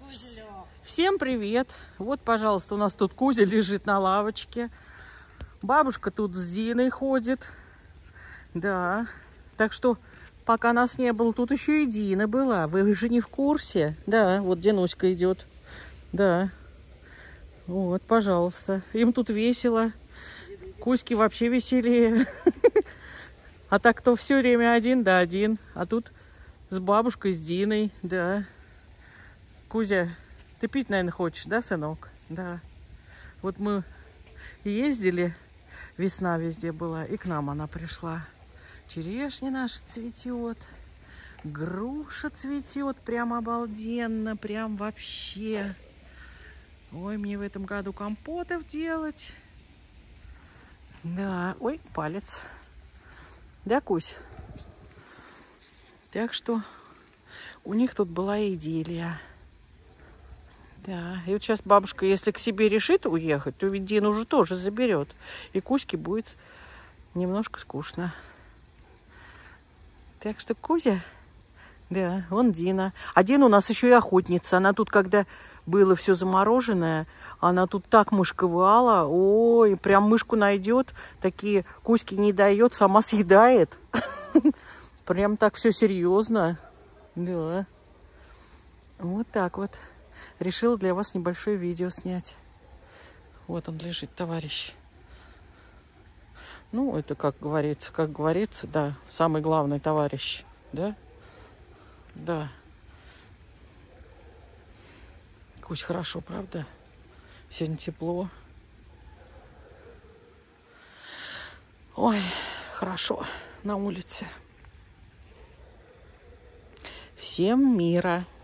Всем привет! Вот, пожалуйста, у нас тут Кузя лежит на лавочке. Бабушка тут с Диной ходит. Да. Так что, пока нас не было, тут еще и Дина была. Вы же не в курсе? Да, вот Динуська идет. Да. Вот, пожалуйста. Им тут весело. Кузьке вообще веселее. А так кто все время один, да один. А тут с бабушкой, с Диной, да. Кузя, ты пить, наверное, хочешь, да, сынок? Да. Вот мы ездили, весна везде была, и к нам она пришла. Черешня наша цветет, груша цветет, прям обалденно, прям вообще. Ой, мне в этом году компотов делать. Да, ой, палец. Да, Кусь? Так что у них тут была идиллия. Да, и вот сейчас бабушка, если к себе решит уехать, то ведь Дину уже тоже заберет. И Кузьке будет немножко скучно. Так что Кузя, да, вон Дина. А Дина у нас еще и охотница. Она тут, когда было все замороженное, она тут так мышковала. Ой, прям мышку найдет, такие Кузьке не дает, сама съедает. Прям так все серьезно. Да. Вот так вот. Решила для вас небольшое видео снять. Вот он лежит, товарищ. Ну, это как говорится, да, самый главный товарищ, да? Да. Кусь, хорошо, правда? Сегодня тепло. Ой, хорошо на улице. Всем мира.